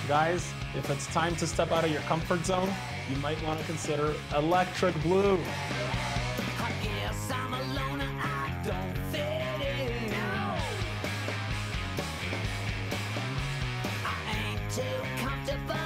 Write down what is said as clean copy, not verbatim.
Guys, if it's time to step out of your comfort zone, you might want to consider electric blue. I guess I'm a loner, I don't fit in. I ain't too comfortable.